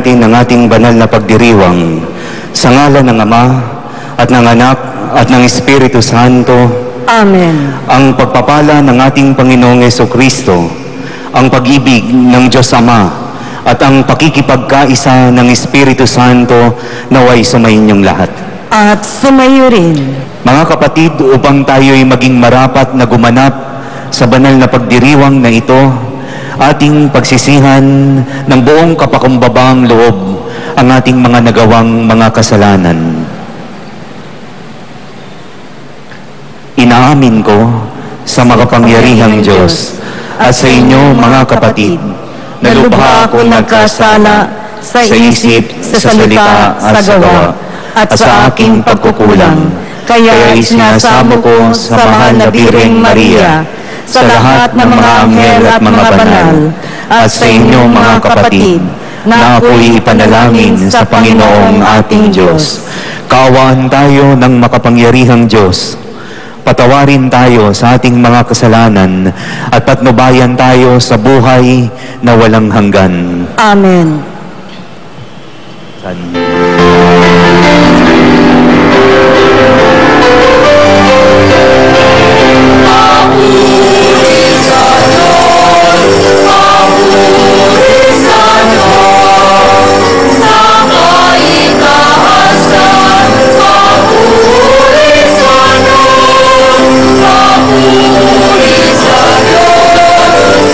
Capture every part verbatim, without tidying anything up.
natin ang ating banal na pagdiriwang sa ngalan ng Ama at ng Anak at ng Espiritu Santo. Amen. Ang pagpapala ng ating Panginoong Jesucristo, ang pag-ibig ng Diyos Ama at ang pakikipagkaisa ng Espiritu Santo naway sumainyong lahat. At sumayo rin. Mga kapatid, upang tayo'y maging marapat na gumanap sa banal na pagdiriwang na ito, ating pagsisihan ng buong kapakumbabang loob ang ating mga nagawang mga kasalanan. Inaamin ko sa makapangyarihang Diyos at sa inyo mga kapatid na lubha akong nagkasala sa isip, sa salita, at sa gawa, at sa aking pagkukulang. Kaya isinasamo ko sa mahal na Birheng Maria, sa lahat ng mga anghel at mga banal, at sa inyo mga kapatid, na ako'y ipanalangin sa Panginoong ating Diyos. Kaawaan tayo ng makapangyarihang Diyos. Patawarin tayo sa ating mga kasalanan at patnubayan tayo sa buhay na walang hanggan. Amen.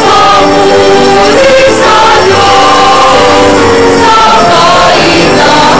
Sa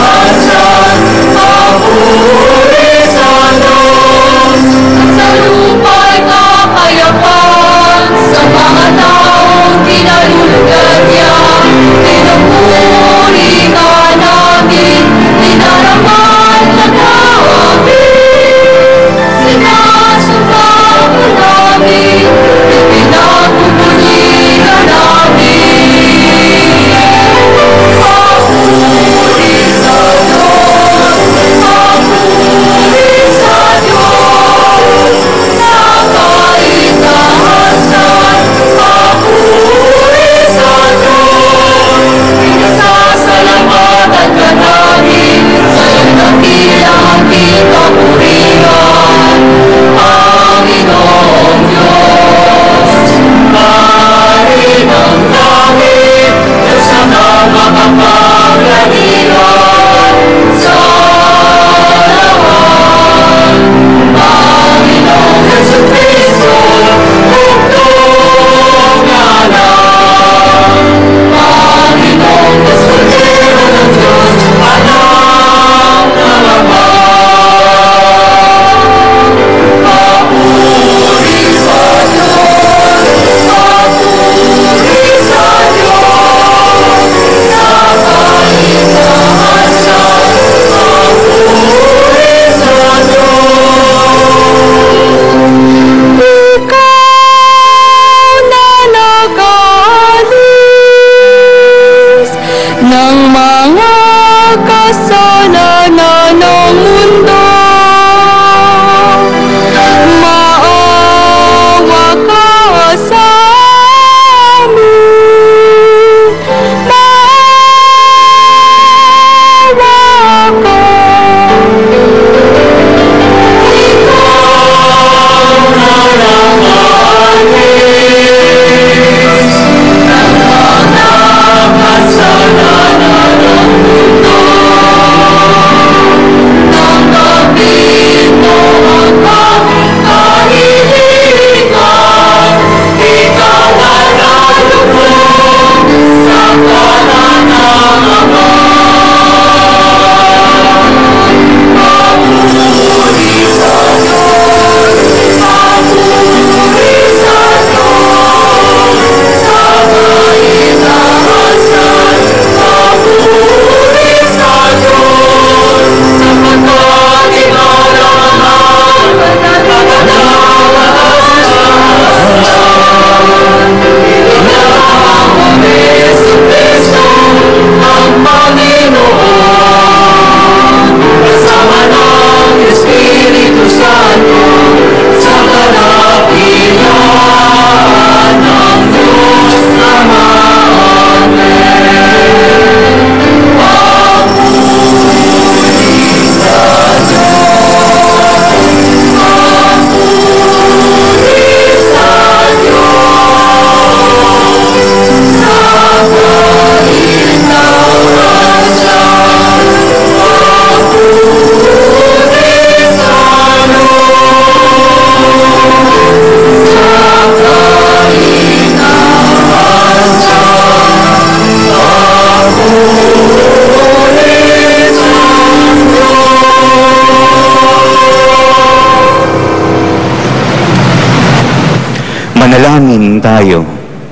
Manalangin tayo.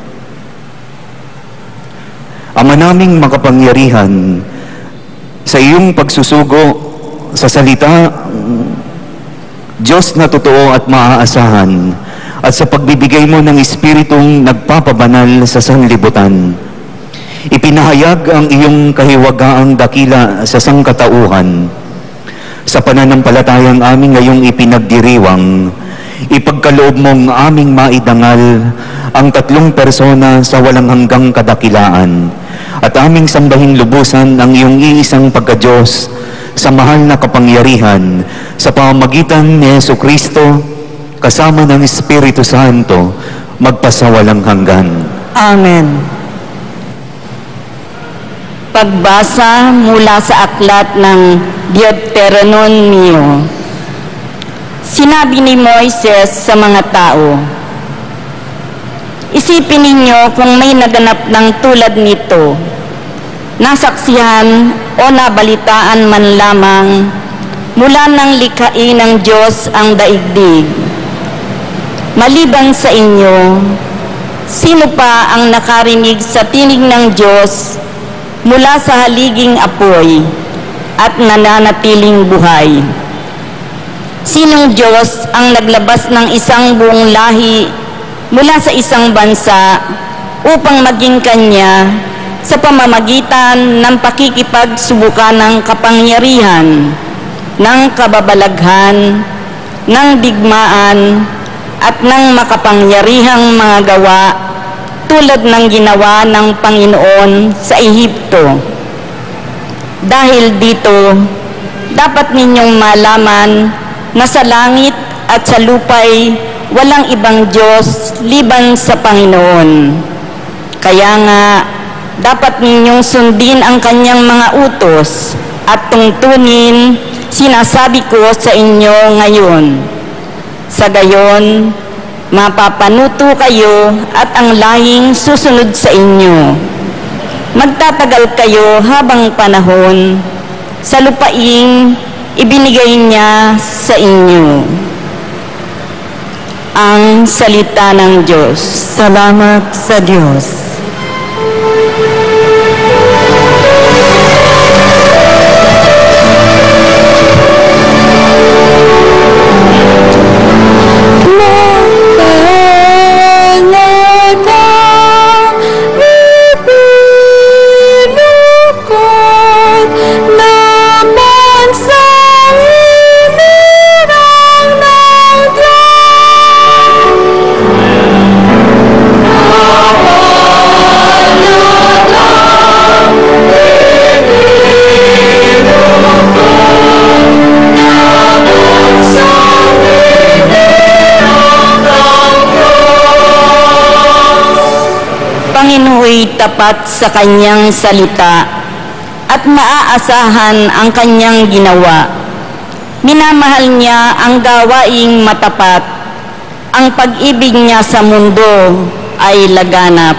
Ama naming makapangyarihan, sa iyong pagsusugo sa salita, Diyos na totoo at maaasahan, at sa pagbibigay mo ng Espiritong nagpapabanal sa sanlibutan, ipinahayag ang iyong kahiwagaang dakila sa sangkatauhan. Sa pananampalatayang aming ngayong ipinagdiriwang, ipagkaloob mong aming maidangal ang tatlong persona sa walang hanggang kadakilaan, at aming sambahin lubusan ang iyong iisang pagka-Diyos sa mahal na kapangyarihan sa pamamagitan ni Jesucristo kasama ng Espiritu Santo magpasawalang hanggan. Amen. Pagbasa mula sa aklat ng Deuteronomio. Sinabi ni Moises sa mga tao, isipin ninyo kung may naganap ng tulad nito, nasaksihan o nabalitaan man lamang mula ng likhain ng Diyos ang daigdig. Maliban sa inyo, sino pa ang nakarinig sa tinig ng Diyos mula sa haliging apoy at nananatiling buhay? Sinong Diyos ang naglabas ng isang buong lahi mula sa isang bansa upang maging kanya sa pamamagitan ng pakikipagsubukan ng kapangyarihan, ng kababalaghan, ng digmaan, at ng makapangyarihang mga gawa tulad ng ginawa ng Panginoon sa Ehipto? Dahil dito, dapat ninyong malaman na sa langit at sa lupay walang ibang Diyos liban sa Panginoon. Kaya nga, dapat ninyong sundin ang kanyang mga utos at tungtunin sinasabi ko sa inyo ngayon. Sa gayon, mapapanuto kayo at ang lahing susunod sa inyo. Magtatagal kayo habang panahon sa lupaing ibinigay niya sa inyo. Ang salita ng Diyos. Salamat sa Diyos. Panginoon'y tapat sa kanyang salita at maaasahan ang kanyang ginawa. Minamahal niya ang gawaing matapat. Ang pag-ibig niya sa mundo ay laganap.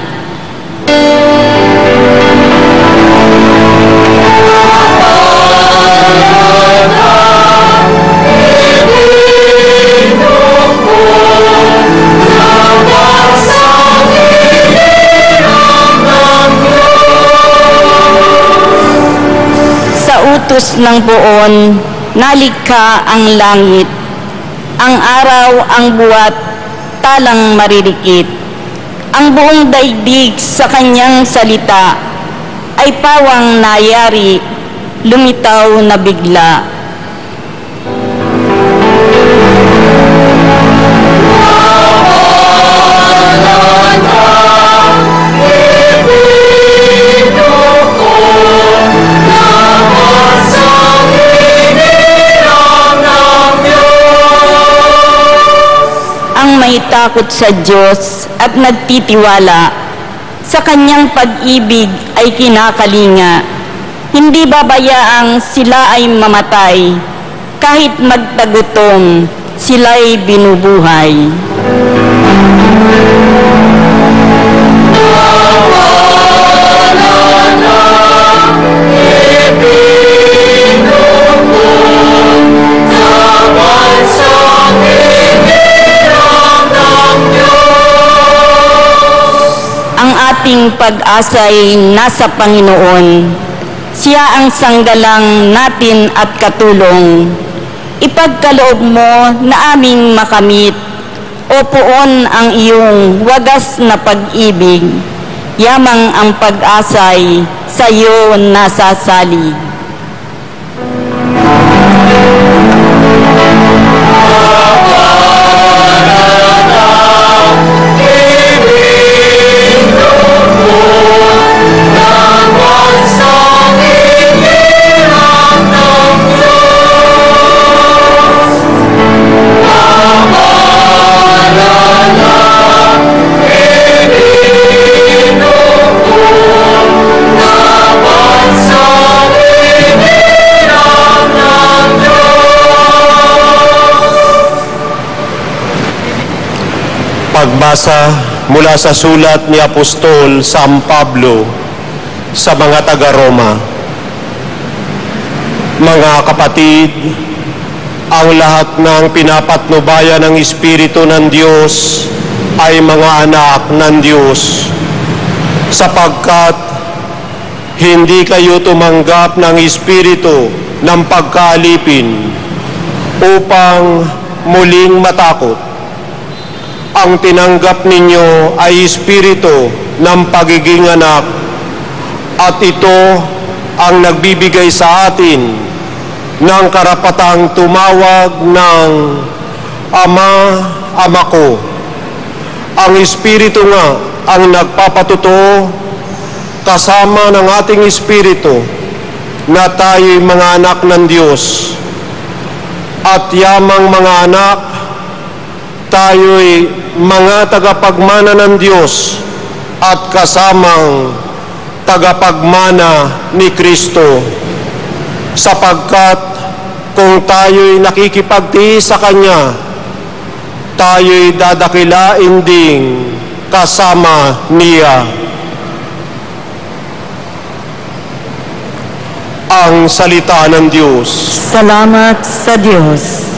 Utos ng buon, nalikha ang langit, ang araw, ang buwat, talang maririkit. Ang buong daigdig sa kanyang salita ay pawang nayari, lumitaw na bigla. May takot sa Diyos at nagtitiwala sa kanyang pag-ibig ay kinakalinga. Hindi babayaang sila ay mamatay, kahit magtagutom sila'y binubuhay. ating pag-asa'y nasa Panginoon. Siya ang sanggalang natin at katulong. Ipagkaloob mo na aming makamit, o poon ang iyong wagas na pag-ibig. Yamang ang pag-asa'y sa iyo nasasalig. Pagbasa mula sa sulat ni Apostol San Pablo sa mga taga-Roma. Mga kapatid, ang lahat ng pinapatnubayan ng Espiritu ng Diyos ay mga anak ng Diyos, sapagkat hindi kayo tumanggap ng Espiritu ng pagkaalipin upang muling matakot. Ang tinanggap ninyo ay Espiritu ng pagiging anak, at ito ang nagbibigay sa atin ng karapatang tumawag ng Ama, Ama ko. Ang Espiritu nga ang nagpapatotoo kasama ng ating Espiritu na tayo'y mga anak ng Diyos. At yamang mga anak, tayo'y mga tagapagmana ng Diyos at kasamang tagapagmana ni Kristo, sapagkat kung tayo'y nakikipagtiis sa Kanya, tayo'y dadakilain ding kasama Niya. Ang salita ng Diyos. Salamat sa Diyos.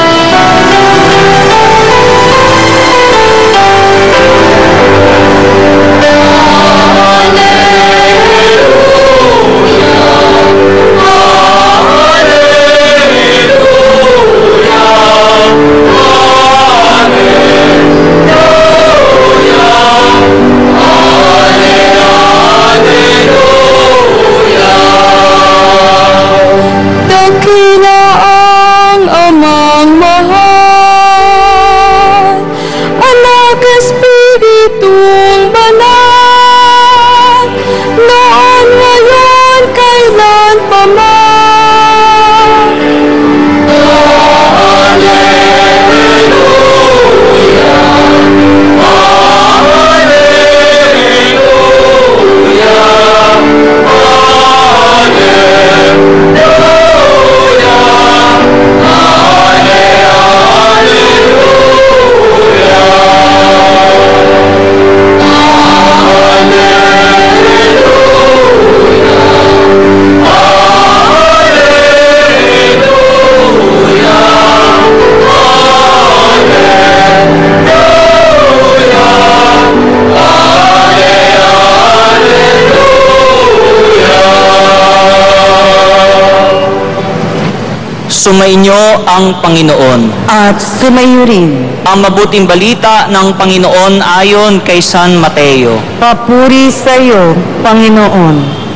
Sumainyo ang Panginoon. At sumayo rin. Ang mabuting balita ng Panginoon ayon kay San Mateo. Papuri sa iyo, Panginoon.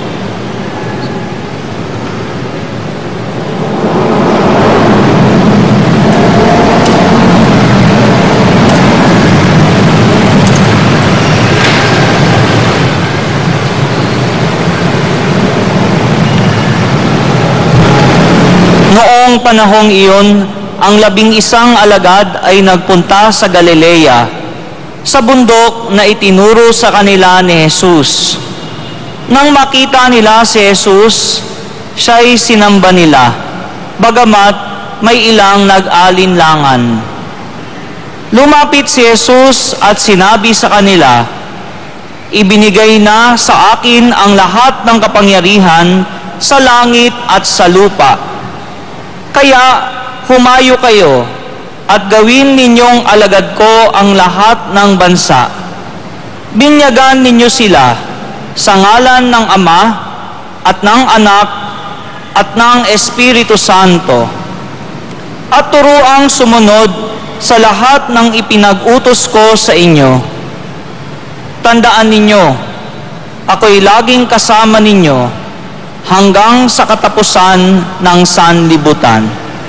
Noong panahong iyon, ang labing isang alagad ay nagpunta sa Galilea, sa bundok na itinuro sa kanila ni Jesus. Nang makita nila si Jesus, siya'y sinamba nila, bagamat may ilang nag-alinlangan. Lumapit si Jesus at sinabi sa kanila, "Ibinigay na sa akin ang lahat ng kapangyarihan sa langit at sa lupa. Kaya humayo kayo at gawin ninyong alagad ko ang lahat ng bansa. Binyagan ninyo sila sa ngalan ng Ama at ng Anak at ng Espiritu Santo, at turuang sumunod sa lahat ng ipinag-utos ko sa inyo. Tandaan ninyo, ako'y laging kasama ninyo hanggang sa katapusan ng sanlibutan.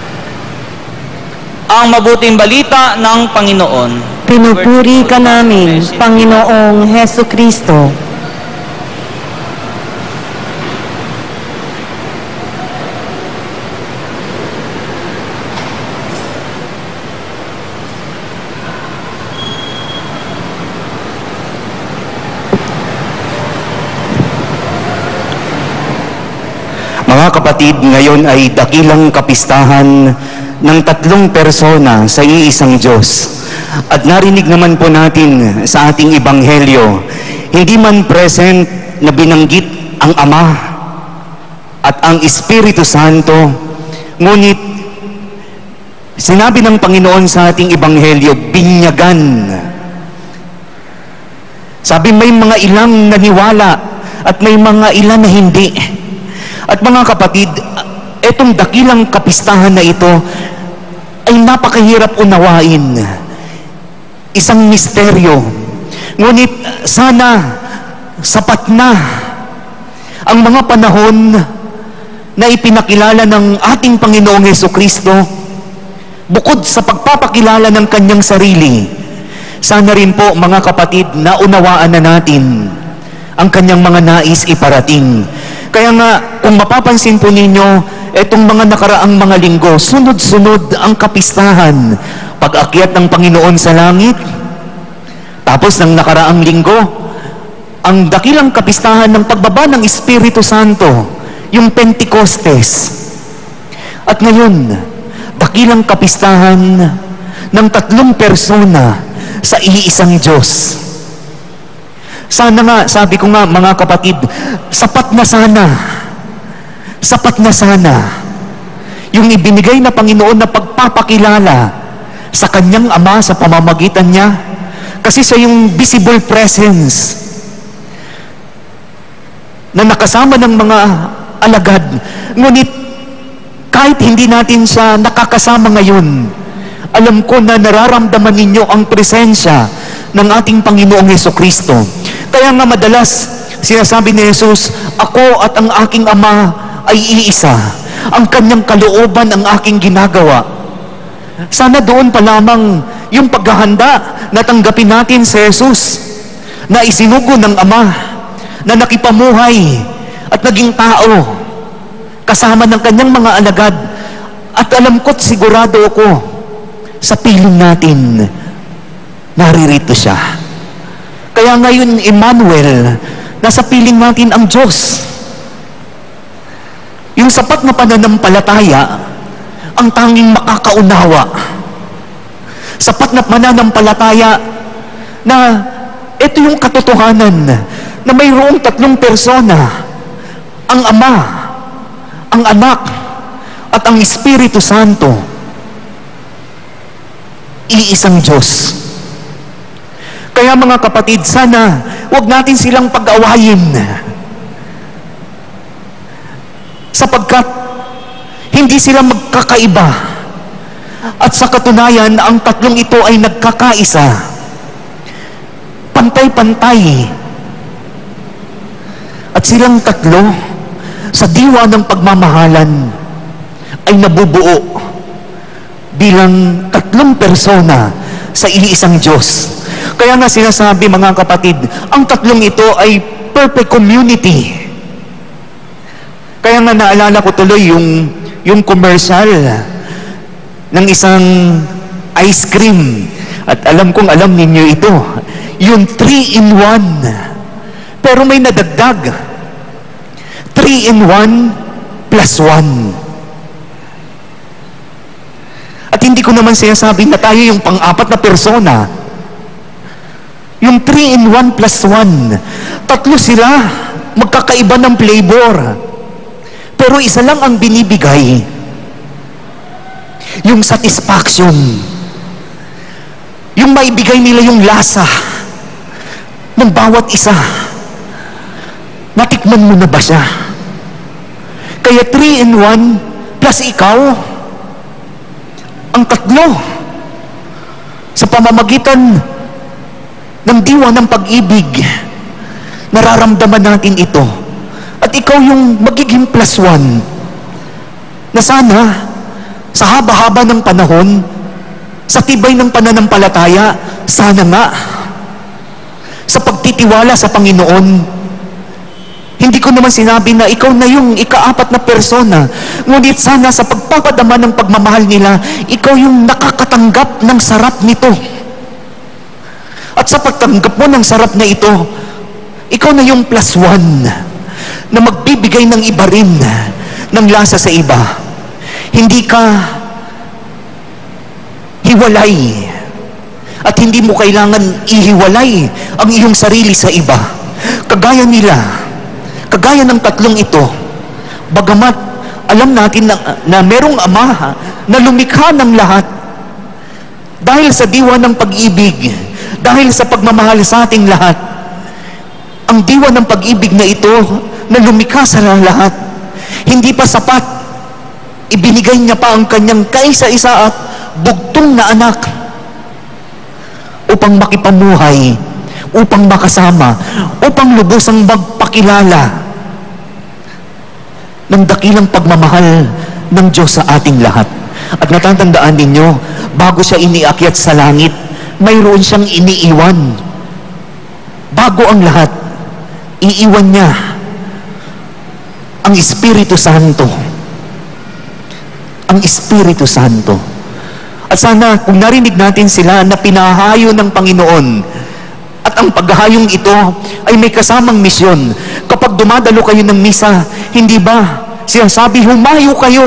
Ang mabuting balita ng Panginoon. Pinupuri ka namin, Panginoong Heso Kristo. Mga kapatid, ngayon ay dakilang kapistahan ng tatlong persona sa iisang Diyos. At narinig naman po natin sa ating Ebanghelyo, hindi man present na binanggit ang Ama at ang Espiritu Santo, ngunit sinabi ng Panginoon sa ating Ebanghelyo, binyagan. Sabi, may mga ilang naniwala at may mga ilan na hindi. At mga kapatid, etong dakilang kapistahan na ito ay napakahirap unawain. Isang misteryo. Ngunit sana sapat na ang mga panahon na ipinakilala ng ating Panginoong Hesukristo, bukod sa pagpapakilala ng kanyang sarili, sana rin po mga kapatid na unawaan na natin ang kanyang mga nais iparating. Kaya nga, kung mapapansin po ninyo, etong mga nakaraang mga linggo, sunod-sunod ang kapistahan. Pag-akyat ng Panginoon sa langit, tapos ng nakaraang linggo, ang dakilang kapistahan ng pagbaba ng Espiritu Santo, yung Pentecostes. At ngayon, dakilang kapistahan ng tatlong persona sa iisang Diyos. Sana nga, sabi ko nga mga kapatid, sapat na sana, sapat na sana, yung ibinigay na Panginoon na pagpapakilala sa kanyang Ama sa pamamagitan niya, kasi sa yung visible presence na nakasama ng mga alagad. Ngunit kahit hindi natin siya nakakasama ngayon, alam ko na nararamdaman ninyo ang presensya ng ating Panginoong Hesukristo. Kaya nga madalas sinasabi ni Jesus, ako at ang aking Ama ay iisa. Ang kanyang kalooban ang aking ginagawa. Sana doon pa lamang yung paghahanda na tanggapin natin si Jesus, na isinugo ng Ama, na nakipamuhay at naging tao kasama ng kanyang mga alagad. At alam ko't sigurado ako, sa piling natin, naririto siya. Kaya ngayon, Emmanuel, nasa piling natin ang Diyos. Yung sapat na pananampalataya, ang tanging makakaunawa. Sapat na pananampalataya na ito yung katotohanan na mayroong tatlong persona, ang Ama, ang Anak, at ang Espiritu Santo. Iisang Diyos. Kaya mga kapatid, sana huwag natin silang pag-awayin. Sapagkat hindi sila magkakaiba. At sa katunayan, ang tatlong ito ay nagkakaisa. Pantay-pantay. At silang tatlo, sa diwa ng pagmamahalan, ay nabubuo bilang tatlong persona sa iisang Diyos. Kaya nga sinasabi mga kapatid, ang tatlong ito ay perfect community. Kaya nga naalala ko tuloy yung, yung commercial ng isang ice cream. At alam kong alam ninyo ito, yung three in one. Pero may nadagdag. three in one plus one. At hindi ko naman sinasabi na tayo yung pang-apat na persona. Yung three in one plus one. Tatlo sila, magkakaiba ng flavor. Pero isa lang ang binibigay. Yung satisfaction. Yung maibigay nila yung lasa ng bawat isa. Natikman mo na ba siya? Kaya three in one plus ikaw, ang tatlo, sa pamamagitan ng diwa ng pag-ibig, nararamdaman natin ito. At ikaw yung magiging plus one, na sana, sa haba-haba ng panahon, sa tibay ng pananampalataya, sana nga, sa pagtitiwala sa Panginoon, hindi ko naman sinabi na ikaw na yung ikaapat na persona, ngunit sana sa pagpapadama ng pagmamahal nila, ikaw yung nakakatanggap ng sarap nito. At sa pagtanggap mo ng sarap na ito, ikaw na yung plus one na magbibigay ng iba rin ng lasa sa iba. Hindi ka hiwalay at hindi mo kailangan ihiwalay ang iyong sarili sa iba. Kagaya nila, kagaya ng tatlong ito, bagamat alam natin na, na merong Ama na lumikha ng lahat, dahil sa diwa ng pag-ibig, dahil sa pagmamahal sa ating lahat, ang diwa ng pag-ibig na ito na lumikha sa lahat, hindi pa sapat, ibinigay niya pa ang kanyang kaisa-isa at bugtong na anak upang makipamuhay, upang makasama, upang lubusang magpakilala ng dakilang pagmamahal ng Diyos sa ating lahat. At natatandaan ninyo, bago siya iniakyat sa langit, mayroon siyang iniiwan. Bago ang lahat, iiwan niya ang Espiritu Santo. Ang Espiritu Santo. At sana, kung narinig natin sila na pinahayo ng Panginoon, at ang paghahayong ito ay may kasamang misyon. Kapag dumadalo kayo ng misa, hindi ba siya sabi, humayo kayo.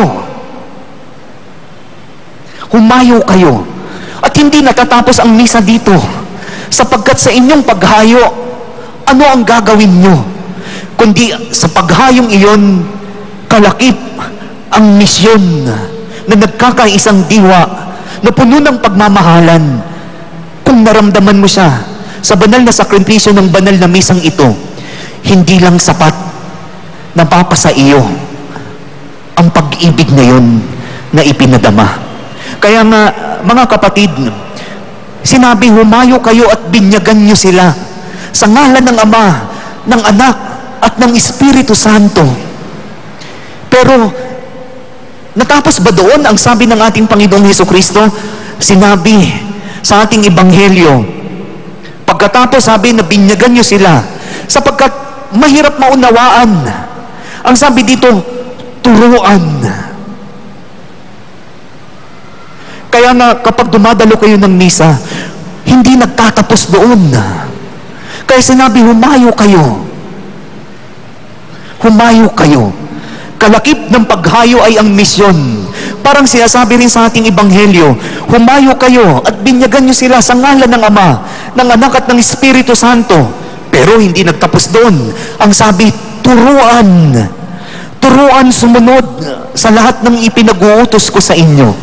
Humayo kayo. At hindi natatapos ang misa dito. Sapagkat sa inyong paghayo, ano ang gagawin nyo? Kundi sa paghayong iyon, kalakip ang misyon na nagkakaisang diwa na puno ng pagmamahalan. Kung naramdaman mo siya sa banal na sakripisyo ng banal na misang ito, hindi lang sapat na papasa iyo ang pag-ibig na yun na ipinadama. Kaya nga, mga kapatid, sinabi, humayo kayo at binyagan nyo sila sa ngalan ng Ama, ng Anak, at ng Espiritu Santo. Pero, natapos ba doon ang sabi ng ating Panginoong Hesukristo? Sinabi sa ating Ebanghelyo, pagkatapos sabi na binyagan nyo sila, sapagkat mahirap maunawaan. Ang sabi dito, turuan. Kaya nga, kapag dumadalo kayo ng misa, hindi nagtatapos doon. Kaya sinabi, humayo kayo. Humayo kayo. Kalakip ng paghayo ay ang misyon. Parang sinasabi rin sa ating Ebanghelyo, humayo kayo at binyagan nyo sila sa ngalan ng Ama, ng Anak at ng Espiritu Santo. Pero hindi nagtapos doon. Ang sabi, turuan. Turuan sumunod sa lahat ng ipinag-uutos ko sa inyo.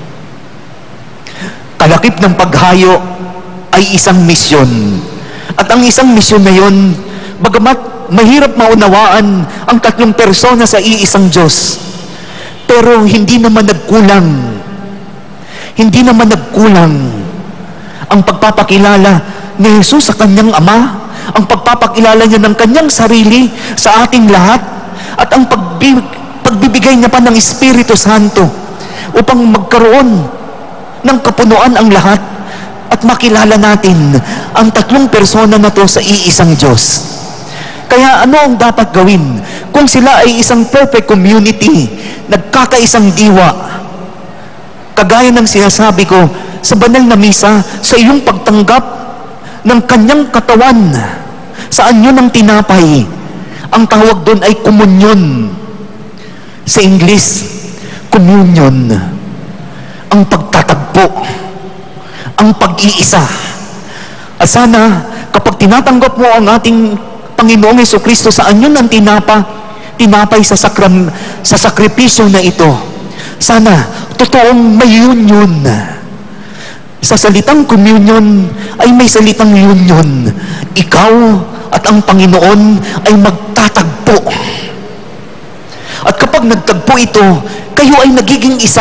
Kalakip ng paghayo ay isang misyon. At ang isang misyon na yun, bagamat mahirap maunawaan ang tatlong persona sa iisang Diyos, pero hindi naman nagkulang. Hindi naman nagkulang ang pagpapakilala ni Jesus sa kanyang Ama, ang pagpapakilala niya ng kanyang sarili sa ating lahat, at ang pagbibigay niya pa ng Espiritu Santo upang magkaroon ng kapunuan ang lahat at makilala natin ang tatlong persona na to sa iisang Diyos. Kaya ano ang dapat gawin? Kung sila ay isang perfect community, nagkakaisang diwa, kagaya ng sinasabi ko sa banal na misa, sa iyong pagtanggap ng kanyang katawan, saan yun ang tinapay? Ang tawag doon ay komunyon. Sa English, communion. Ang pagtatagpo, ang pag-iisa. At sana, kapag tinatanggap mo ang ating Panginoong Hesukristo, saan yun ang tinapa, tinapay sa, sakram, sa sakripisyo na ito, sana, totoong may union. Sa salitang communion, ay may salitang union. ikaw at ang Panginoon ay magtatagpo. At kapag nagtagpo ito, kayo ay nagiging isa.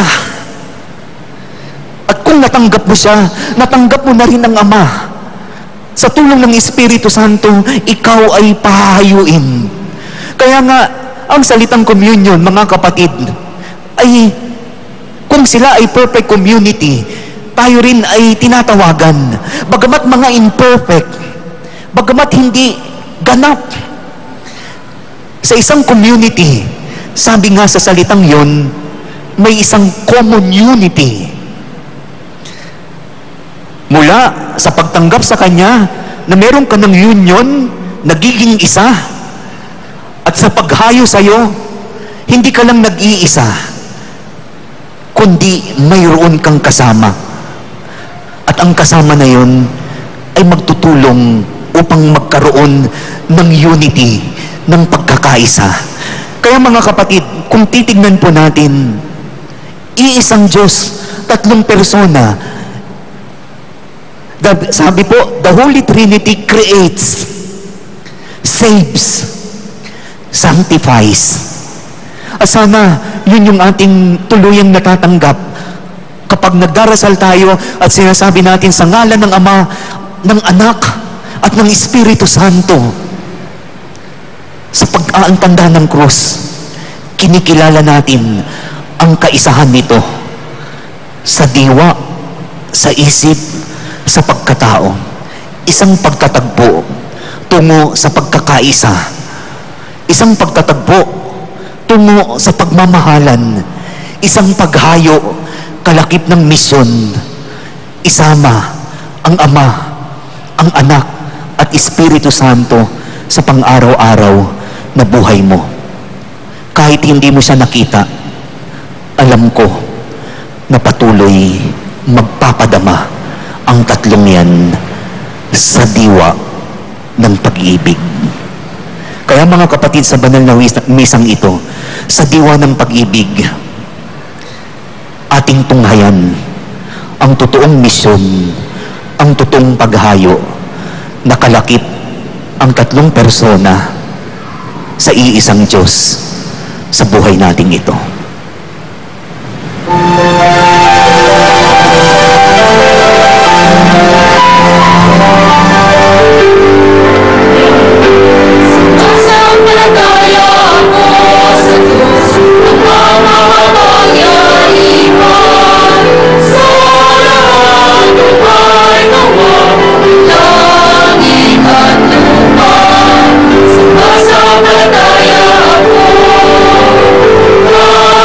At kung natanggap mo siya, natanggap mo na rin ang Ama. Sa tulong ng Espiritu Santo, ikaw ay pahayuin. Kaya nga, ang salitang communion, mga kapatid, ay kung sila ay perfect community, tayo rin ay tinatawagan. Bagamat mga imperfect, bagamat hindi ganap. Sa isang community, sabi nga sa salitang yon, may isang common unity. Mula sa pagtanggap sa Kanya na meron ka ng union, nagiging isa, at sa paghayo sa iyo, hindi ka lang nag-iisa, kundi mayroon kang kasama. At ang kasama na yon ay magtutulong upang magkaroon ng unity, ng pagkakaisa. Kaya mga kapatid, kung titignan po natin, iisang Diyos, tatlong persona. The, sabi po, the Holy Trinity creates, saves, sanctifies. At sana, yun yung ating tuluyang natatanggap kapag nagdarasal tayo at sinasabi natin sa ngalan ng Ama, ng Anak, at ng Espiritu Santo. Sa pag-aantanda ng krus, kinikilala natin ang kaisahan nito sa diwa, sa isip, sa pagkatao. Isang pagtatagpo tungo sa pagkakaisa. Isang pagtatagpo tungo sa pagmamahalan. Isang paghayo kalakip ng misyon. Isama ang Ama, ang Anak, at Espiritu Santo sa pang-araw-araw na buhay mo. Kahit hindi mo siya nakita, alam ko na patuloy magpapadama ang tatlong yan sa diwa ng pag-ibig. Kaya mga kapatid, sa banal na misang ito, sa diwa ng pag-ibig, ating tunghayan ang totoong misyon, ang totoong paghayo, nakalakip ang tatlong persona sa iisang Diyos sa buhay nating ito. Sumasampalataya ako,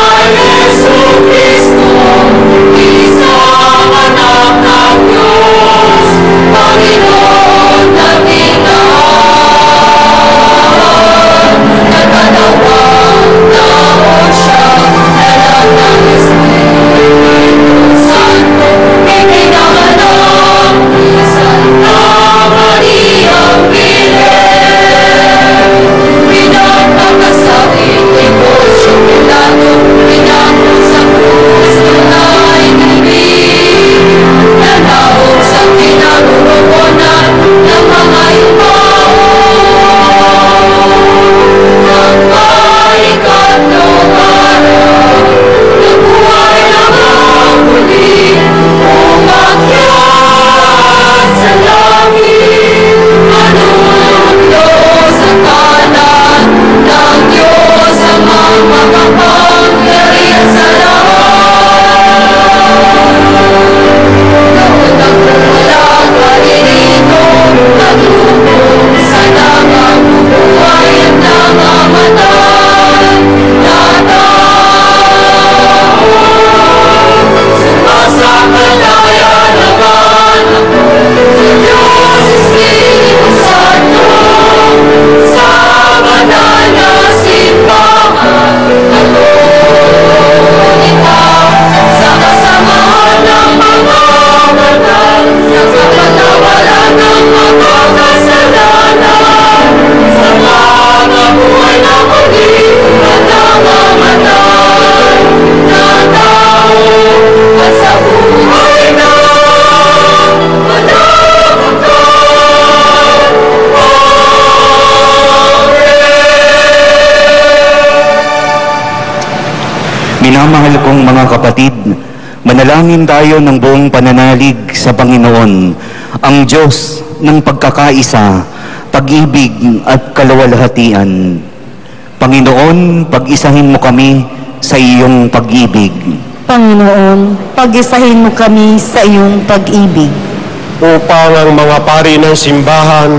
Minamahal kong mga kapatid, manalangin tayo ng buong pananalig sa Panginoon, ang Diyos ng pagkakaisa, pag-ibig at kalawalhatian. Panginoon, pag-isahin mo kami sa iyong pag-ibig. Panginoon, pag-isahin mo kami sa iyong pag-ibig. Upang ang mga pari ng simbahan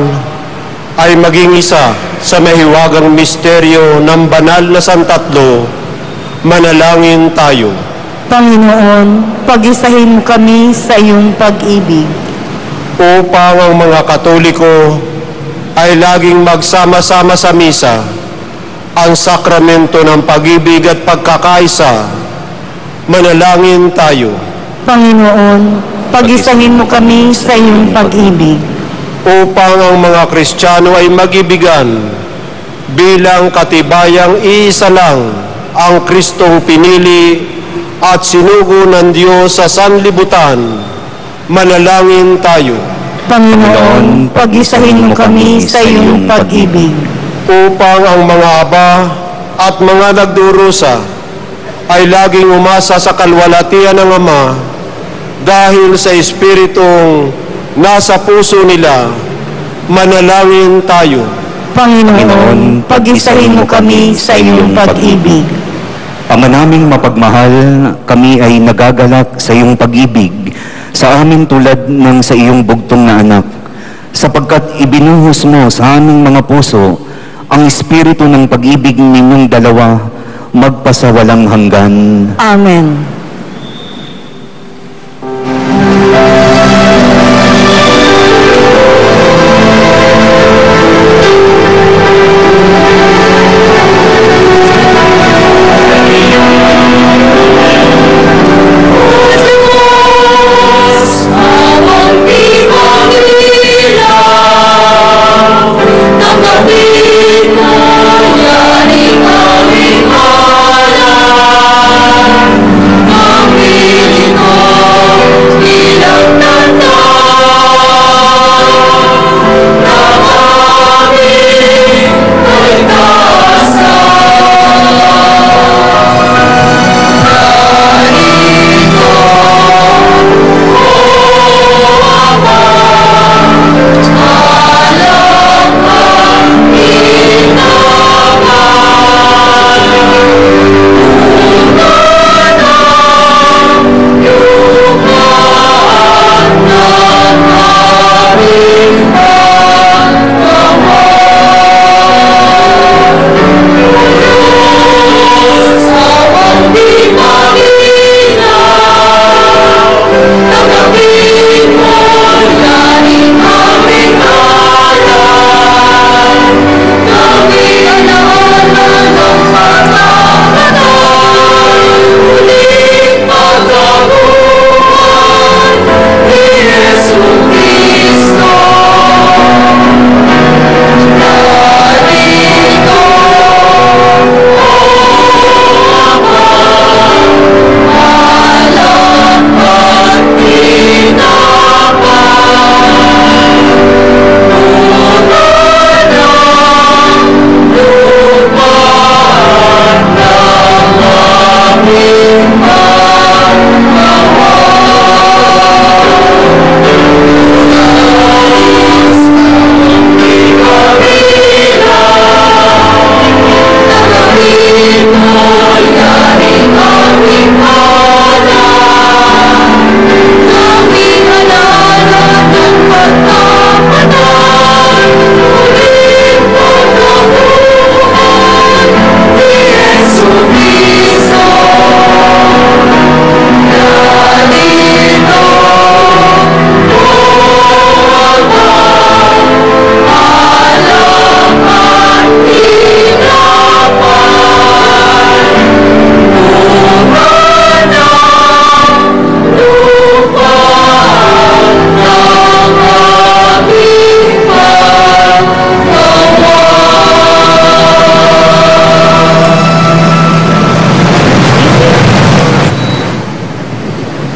ay maging isa sa mahiwagang misteryo ng banal na Santatlo, manalangin tayo. Panginoon, pag-isahin mo kami sa iyong pag-ibig. Upang ang mga Katoliko ay laging magsama-sama sa misa, ang sakramento ng pag-ibig at pagkakaisa, manalangin tayo. Panginoon, pag-isahin mo kami sa iyong pag-ibig. Upang ang mga Kristiyano ay mag-ibigan bilang katibayang iisa lang ang Kristong pinili at sinugo ng Diyos sa sanlibutan, manalangin tayo. Panginoon, pag-isahin mo kami sa iyong pag-ibig. Upang ang mga aba at mga nagdurusa ay laging umasa sa kalwalatian ng Ama dahil sa Espiritong nasa puso nila, manalangin tayo. Panginoon, pag-isahin mo kami sa iyong pag-ibig. Ama naming mapagmahal, kami ay nagagalak sa iyong pag-ibig sa amin tulad ng sa iyong bugtong na anak, sapagkat ibinuhos mo sa aming mga puso ang espiritu ng pag-ibig ninyong dalawa magpasawalang hanggan. Amen.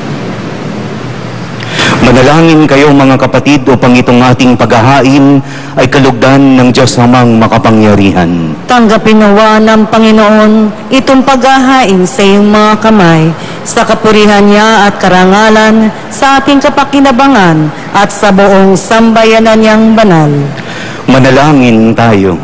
Manalangin kayo mga kapatid upang itong ating paghahain ay kalugdan ng Diyos Amang makapangyarihan. Tanggapin nawa ng Panginoon itong paghahain sa iyong mga kamay, sa kapurihan niya at karangalan, sa ating kapakinabangan at sa buong sambayanan niyang banal. Manalangin tayo.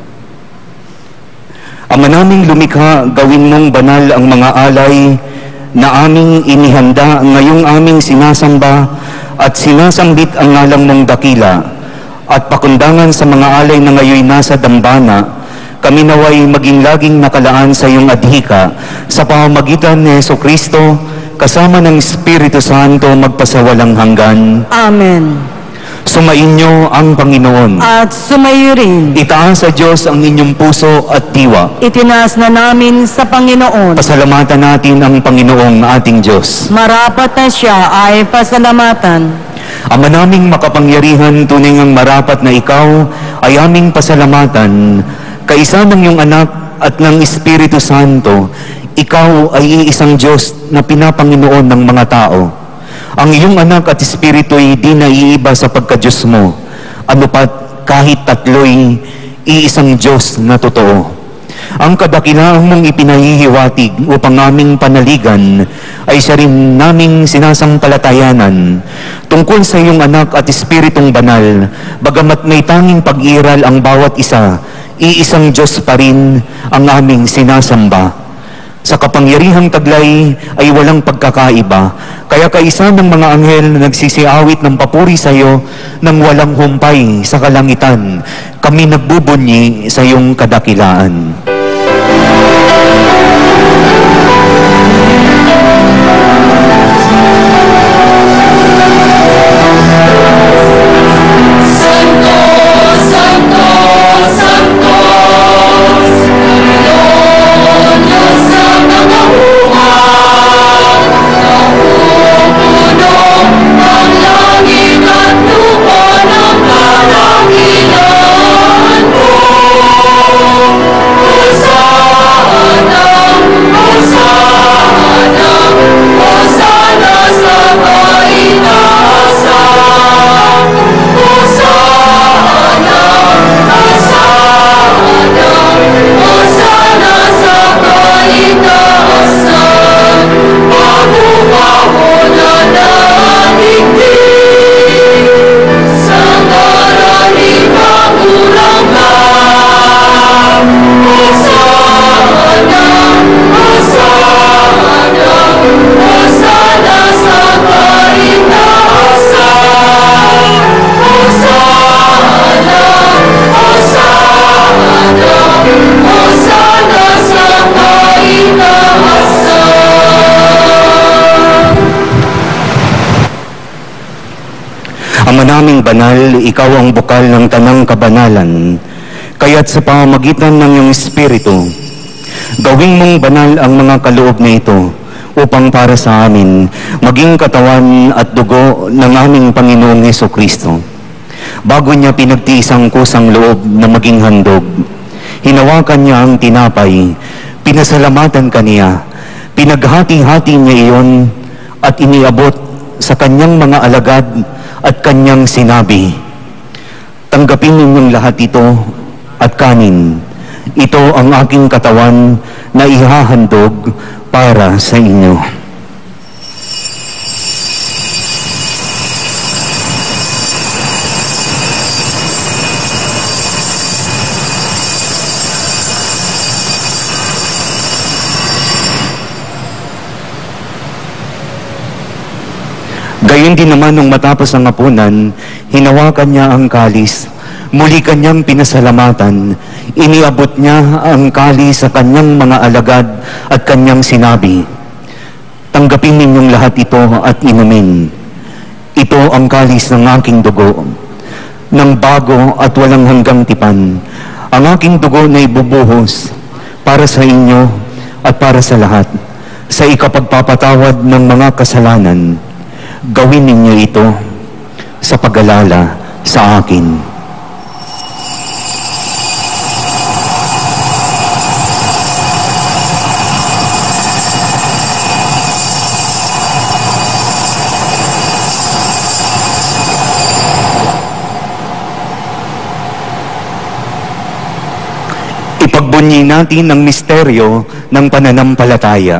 Ama naming lumikha, gawin mong banal ang mga alay na aming inihanda ngayong aming sinasamba at sinasambit ang ngalang mong dakila, at pakundangan sa mga alay na ngayon nasa dambana, kami naway maging laging nakalaan sa iyong adhika sa pamamagitan ni Jesucristo kasama ng Espiritu Santo magpasawalang hanggan. Amen. Sumainyo ang Panginoon. At sumayo rin. Itaas sa Diyos ang inyong puso at diwa. Itinaas na namin sa Panginoon. Pasalamatan natin ang Panginoong ating Diyos. Marapat na siya ay pasalamatan. Ama naming makapangyarihan, tunay ngang marapat na ikaw ay aming pasalamatan. Kaisa ng iyong anak at ng Espiritu Santo, ikaw ay iisang Diyos na pinapanginoon ng mga tao. Ang iyong anak at Espiritu ay di naiiba sa pagka-Diyos mo. Ano pat kahit tatlo'y iisang Diyos na totoo. Ang kadakilaan mong ipinahihiwatig upang aming panaligan ay siya rin naming sinasampalatayanan tungkol sa iyong anak at Espiritong banal, bagamat may tanging pag-iral ang bawat isa, iisang Diyos pa rin ang aming sinasamba. Sa kapangyarihang taglay ay walang pagkakaiba, kaya kaisa ng mga anghel na nagsisiawit ng papuri sa iyo nang walang humpay sa kalangitan, kami nagbubunyi sa iyong kadakilaan. Ama naming banal, ikaw ang bukal ng tanang kabanalan, kaya't sa pamamagitan ng iyong Espiritu, gawing mong banal ang mga kaloob na ito upang para sa amin maging katawan at dugo ng aming Panginoong Jesucristo. Bago niya pinagtiis ang kusang loob na maging handog, hinawakan niya ang tinapay, pinasalamatan kaniya, pinaghati-hati niya iyon at iniabot sa kanyang mga alagad at kanyang sinabi, tanggapin ninyong lahat ito at kanin. Ito ang aking katawan na ihahandog para sa inyo. Gayon din naman nung matapos ang hapunan, hinawakan niya ang kalis. Muli kanyang pinasalamatan. Iniabot niya ang kalis sa kanyang mga alagad at kanyang sinabi, tanggapin ninyong lahat ito at inumin. Ito ang kalis ng aking dugo, ng bago at walang hanggang tipan. Ang aking dugo na ibubuhos para sa inyo at para sa lahat, sa ikapagpapatawad ng mga kasalanan. Gawin ninyo ito sa pag-alala sa akin. Sambahin natin ang misteryo ng pananampalataya.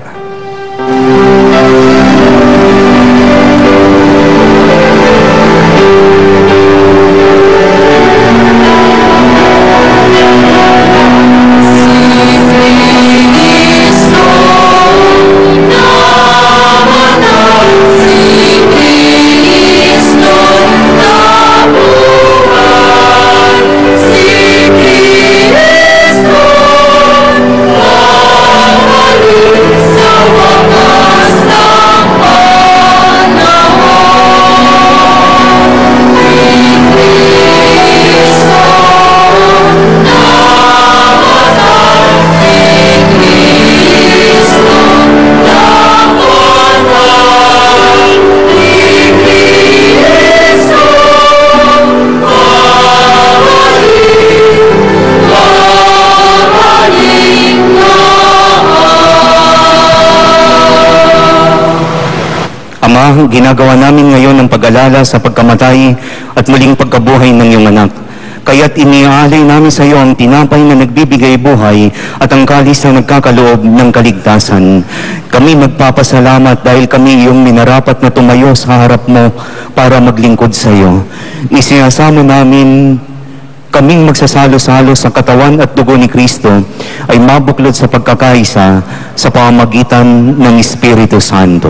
Ama, ginagawa namin ngayon ang pag-alala sa pagkamatay at muling pagkabuhay ng iyong anak. Kaya't iniaalay namin sa iyo ang tinapay na nagbibigay buhay at ang kalis na nagkakaloob ng kaligtasan. Kami magpapasalamat dahil kami iyong minarapat na tumayo sa harap mo para maglingkod sa iyo. Isinasamo namin kaming magsasalo-salo sa katawan at dugo ni Kristo ay mabuklod sa pagkakaisa sa pamamagitan ng Espiritu Santo.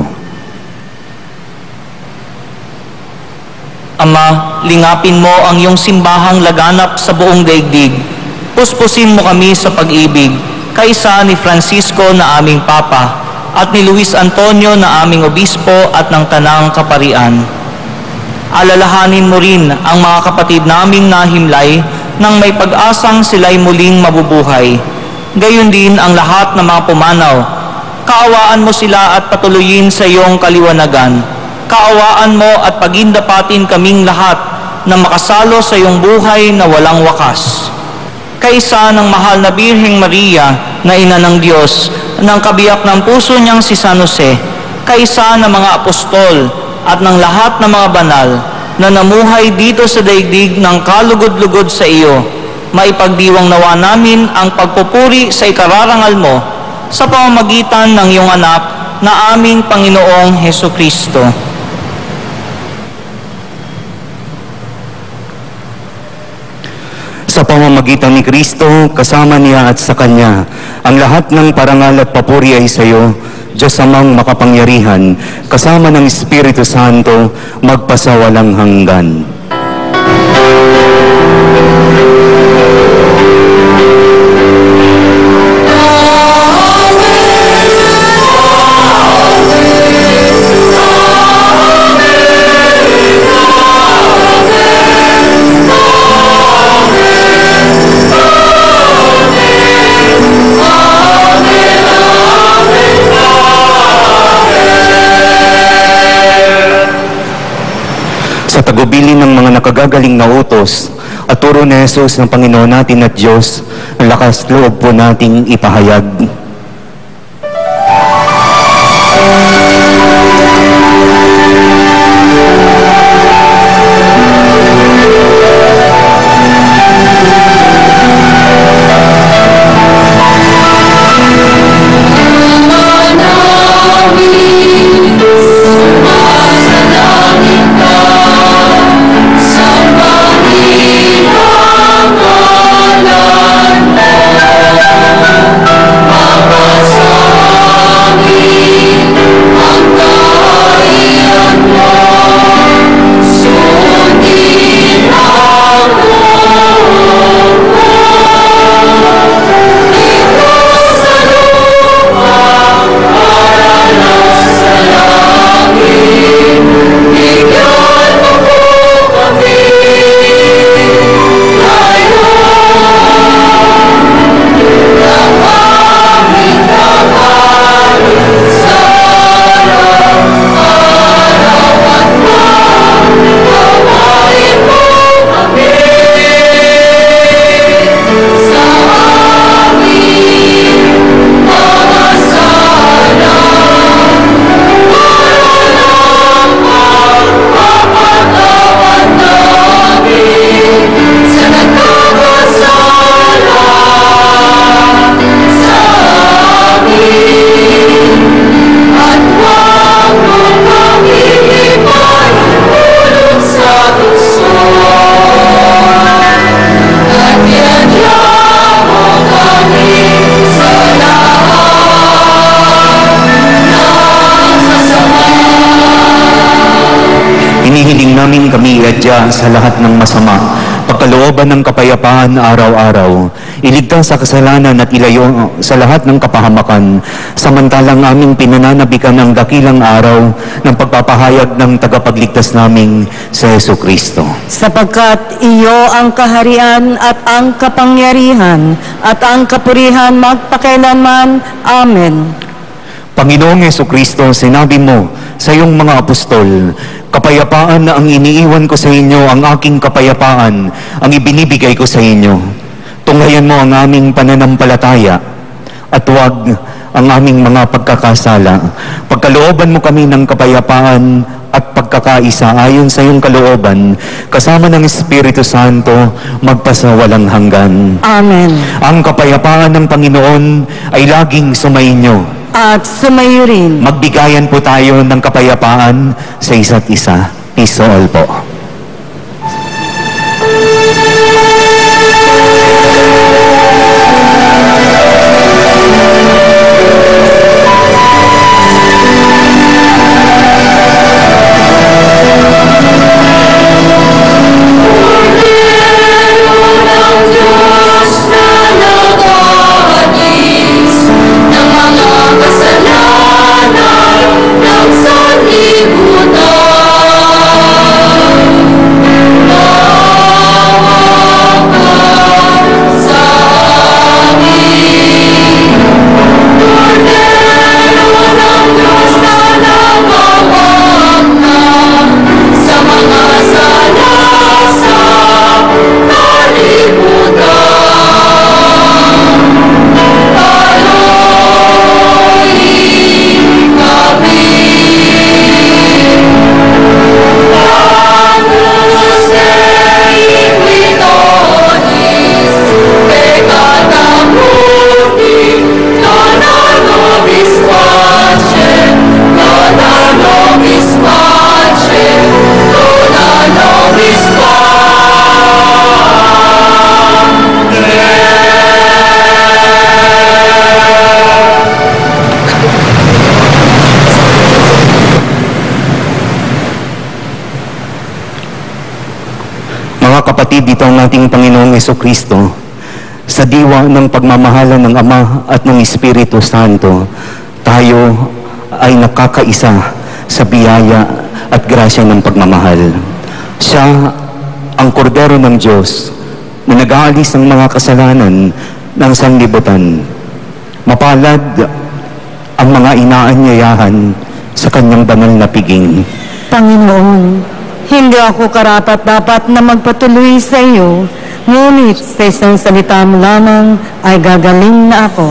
Ama, lingapin mo ang iyong simbahang laganap sa buong daigdig. Puspusin mo kami sa pag-ibig, kaisa ni Francisco na aming Papa, at ni Luis Antonio na aming Obispo at ng Tanang Kaparian. Alalahanin mo rin ang mga kapatid naming nahimlay nang may pag-asang sila'y muling mabubuhay. Gayon din ang lahat ng mga pumanaw. Kaawaan mo sila at patuloyin sa iyong kaliwanagan. Kaawaan mo at pagindapatin kaming lahat na makasalo sa iyong buhay na walang wakas. Kaisa ng mahal na Birheng Maria na ina ng Diyos, ng kabiyak ng puso niyang si San Jose, kaisa ng mga apostol at ng lahat ng mga banal na namuhay dito sa daigdig ng kalugod-lugod sa iyo, maipagdiwang nawa namin ang pagpupuri sa ikararangal mo sa pamamagitan ng iyong anak na aming Panginoong Hesukristo. Sa pamamagitan ni Kristo, kasama niya at sa Kanya, ang lahat ng parangal at papuri ay sa iyo, Diyos Amang makapangyarihan, kasama ng Espiritu Santo, magpasawalang hanggan. Sa tagubilin ng mga nakagagaling na utos at turo ni Jesus ng Panginoon natin at Diyos, ang lakas loob po nating ipahayag. Sambahin ang ngalan mo, kami iadya sa lahat ng masama, pagkalooban ng kapayapaan araw-araw, iligtas sa kasalanan at ilayo sa lahat ng kapahamakan, samantalang aming pinananabikan ang dakilang araw ng pagpapahayag ng tagapagligtas naming sa Hesu Kristo. Sapagkat iyo ang kaharian at ang kapangyarihan at ang kapurihan magpakailanman. Amen. Panginoong Hesu Kristo, sinabi mo sa iyong mga apostol, kapayapaan na ang iniiwan ko sa inyo, ang aking kapayapaan, ang ibinibigay ko sa inyo. Tunghayan mo ang aming pananampalataya at huwag ang aming mga pagkakasala. Pagkalooban mo kami ng kapayapaan at pagkakaisa ayon sa iyong kalooban, kasama ng Espiritu Santo, magpasawalang hanggan. Amen. Ang kapayapaan ng Panginoon ay laging sumainyo. At sumayo rin. Magbigayan po tayo ng kapayapaan sa isa't isa. Peace to all po. Kapatid, dito ang ating Panginoong Jesucristo, sa diwa ng pagmamahalan ng Ama at ng Espiritu Santo, tayo ay nakakaisa sa biyaya at grasya ng pagmamahal. Siya ang kordero ng Diyos na nag-aalis ng mga kasalanan ng sanlibutan. Mapalad ang mga inaanyayahan sa kanyang banal na piging. Panginoon, hindi ako karapat dapat na magpatuloy sa iyo, ngunit sa isang salita mo lamang ay gagaling na ako.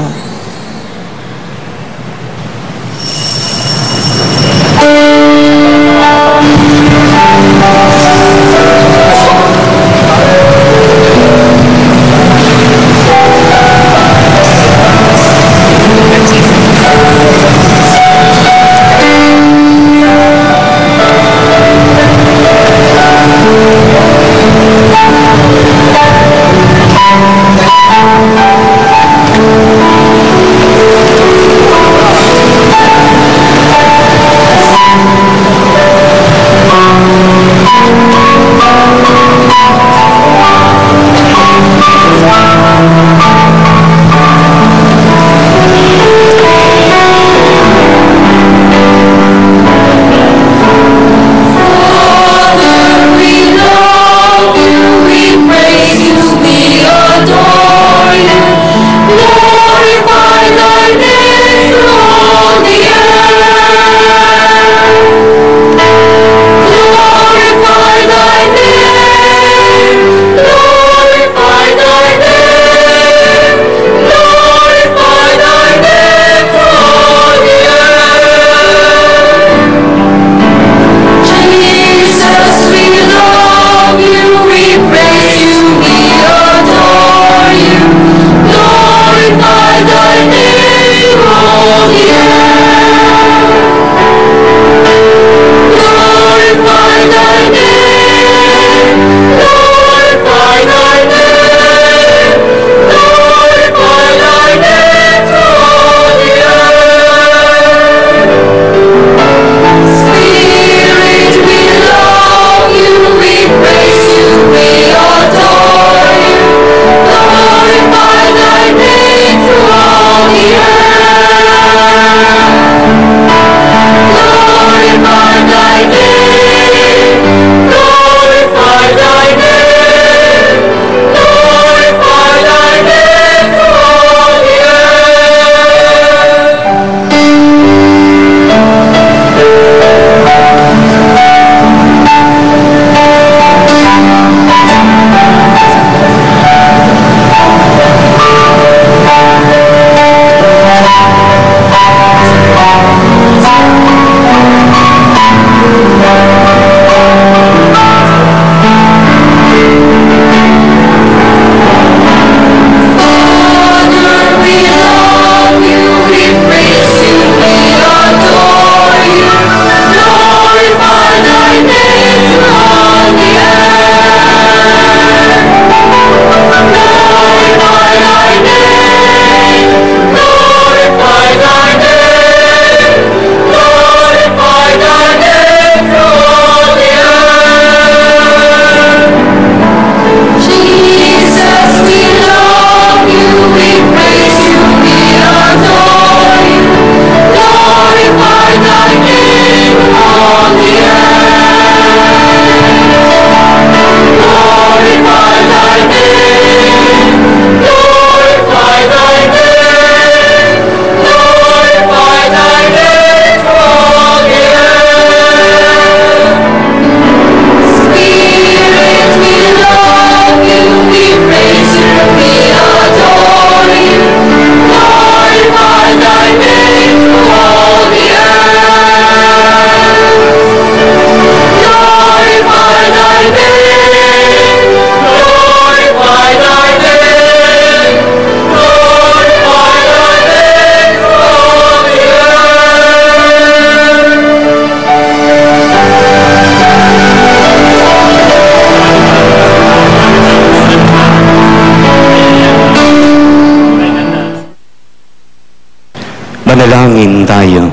Manalangin tayo.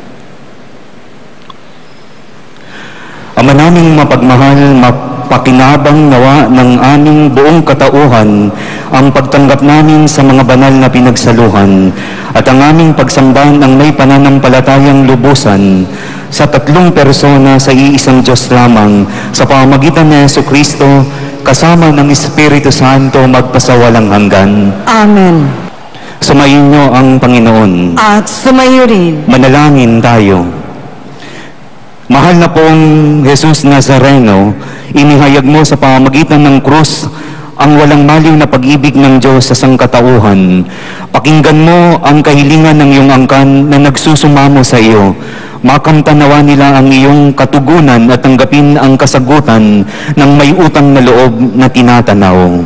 Ama naming mapagmahal, mapakinabang nawa ng aming buong katauhan ang pagtanggap namin sa mga banal na pinagsaluhan at ang aming pagsambahan ng may pananampalatayang lubusan sa tatlong persona sa iisang Diyos lamang sa pamamagitan ni Jesucristo kasama ng Espiritu Santo magpasawalang hanggan. Amen. Sumayin niyo ang Panginoon. At sumayo rin. Manalangin tayo. Mahal na pong Jesus Nazareno, inihayag mo sa pamamagitan ng krus ang walang maliw na pag-ibig ng Diyos sa sangkatauhan. Pakinggan mo ang kahilingan ng iyong angkan na nagsusumamo sa iyo. Makamtanawa nila ang iyong katugunan at tanggapin ang kasagutan ng may utang na loob na tinatanaw.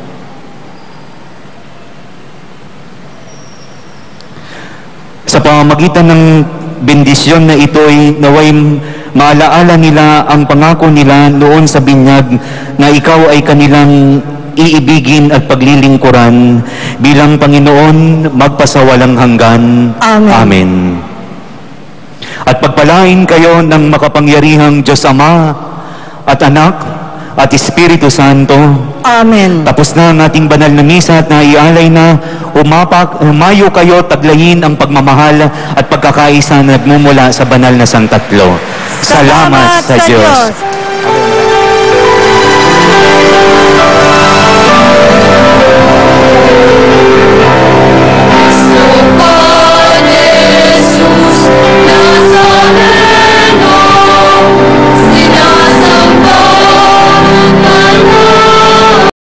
Sa pamamagitan ng bendisyon na ito'y naway maalaala nila ang pangako nila noon sa binyag na ikaw ay kanilang iibigin at paglilingkuran bilang Panginoon magpasawalang hanggan. Amen. Amen. At pagpalain kayo ng makapangyarihang Diyos Ama at Anak at Espiritu Santo. Amen. Tapos na ang ating banal na misa at naialay na, umapak, humayo kayo, taglayin ang pagmamahal at pagkakaisa na nagmumula sa banal na Santatlo. Salamat, sa Diyos.